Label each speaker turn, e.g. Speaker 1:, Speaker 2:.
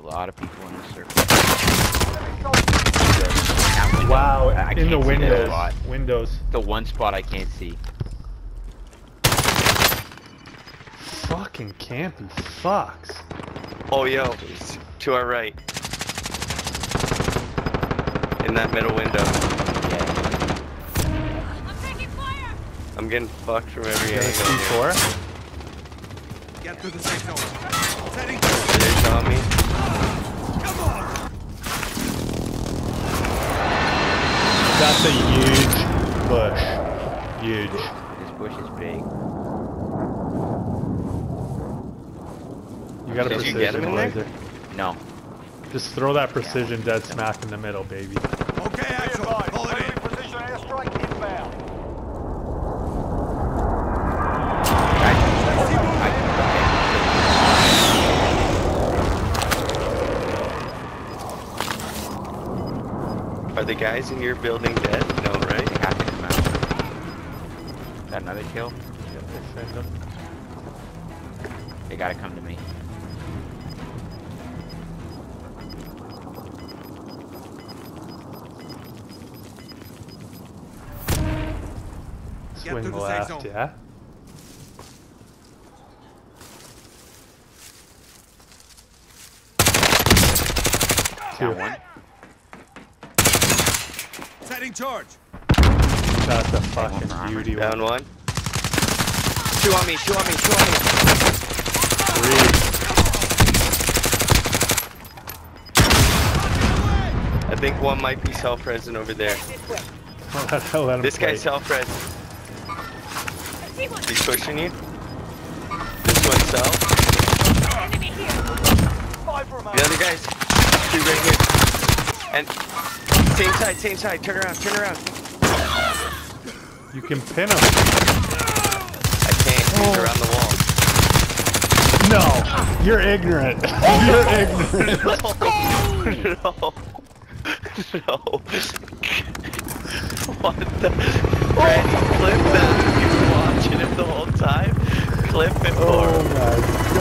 Speaker 1: lot of people in the circle.
Speaker 2: Wow,
Speaker 1: I
Speaker 2: in the
Speaker 1: can't see that
Speaker 2: windows.
Speaker 1: spot.
Speaker 2: Windows.
Speaker 1: The one spot I can't see.
Speaker 2: Fucking campy fucks.
Speaker 3: Oh, yo, it's to our right. In that middle window.
Speaker 1: Yeah.
Speaker 4: I'm taking fire!
Speaker 3: I'm getting fucked from every
Speaker 2: You got a
Speaker 3: angle.
Speaker 2: C4?
Speaker 5: Get through the safe zone. Setting.
Speaker 3: They're telling me.
Speaker 5: Come on!
Speaker 2: That's a huge bush. Huge.
Speaker 1: This bush is big.
Speaker 2: You got a
Speaker 3: Did you get him
Speaker 2: precision
Speaker 3: in there?
Speaker 2: laser.
Speaker 1: No.
Speaker 2: Just throw that precision dead smack in the middle, baby.
Speaker 5: Okay, Axel. Pull it in.
Speaker 6: Precision airstrike inbound.
Speaker 3: Are the guys in your building dead? No, right?
Speaker 1: They have to come out. Is that another kill?
Speaker 2: Defend them.
Speaker 1: They gotta come to me.
Speaker 5: Get
Speaker 2: Swing
Speaker 5: through the safe
Speaker 2: left,
Speaker 5: zone.
Speaker 2: yeah?
Speaker 1: Down one.
Speaker 5: Setting charge.
Speaker 2: That's a fucking beauty
Speaker 3: Down
Speaker 2: one.
Speaker 3: one. Two on me, two on me, two on me.
Speaker 2: Three.
Speaker 3: I think one might be self-resing over there.
Speaker 2: Let him
Speaker 3: This
Speaker 2: play.
Speaker 3: guy's self-res. He's pushing you. This one's self.
Speaker 4: Enemy here!
Speaker 3: The other guy's two right here. And same side, turn around, turn around.
Speaker 2: You can pin him.
Speaker 3: I can't, he's around the wall.
Speaker 2: No! You're ignorant. You're ignorant.
Speaker 3: No. No. What the? Randy, clip that. You were watching it the whole time. Clip it for
Speaker 2: Oh
Speaker 3: him.
Speaker 2: my